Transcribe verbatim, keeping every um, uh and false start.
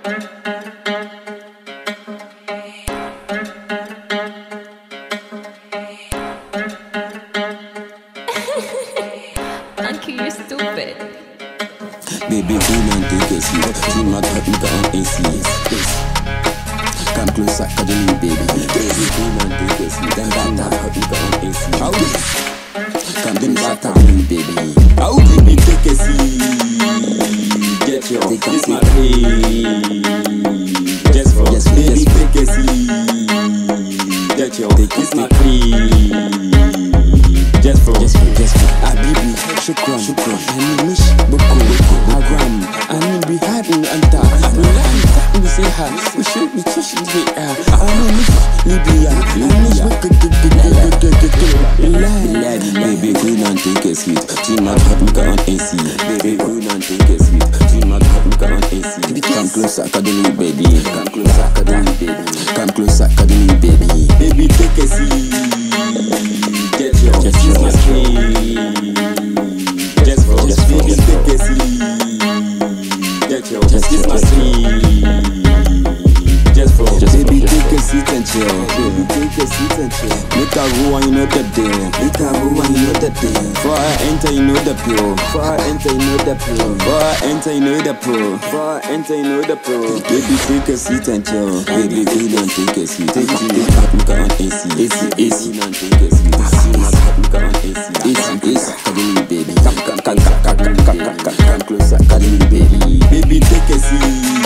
Uncle, you're stupid. Baby, cool and take a seat. See my heart, make her on A C. Come closer, cuddle me, baby. Baby, cool and take a seat. Then that my heart, make her on A C. Come closer, cuddle me, baby. How baby, take a seat. Get your take this my free. Just for yes, baby, yes, take a seat. Get your take this my free. Just for just for just for Habibi, shukran, shukran. I miss Boko, Haram. I need be hard in Anta. We like we say hi. We should be touching the air. I miss Libya. I miss baby, cool and take a seat. Tune my heart, make her on A C. Baby, cool and take a seat. Tune my heart, make her on A C. Come closer, cuddle me, baby. Come closer, cuddle me, baby. Come closer, cuddle me, baby. Baby, take a seat. Get your just your my free. Just for just baby, take a seat. Get your just this my free. Just for just baby, take a seat and chill. Baby, take a seat and chill. Make her go and you know the deal. Make her go and you know the deal. For I enter, you know the pill. For I enter, you know the pill. For I enter, you know the pro. For I enter, you know the pro. Baby, take a seat and chill. Baby, go and take a seat. Take a seat, make her on A C. A C, A C, and take a seat. Make her on A C. A C, A C, cuddle me, baby. Come, come, come, come, come, come, come, come, come closer, cuddle me, baby. Baby, take a seat.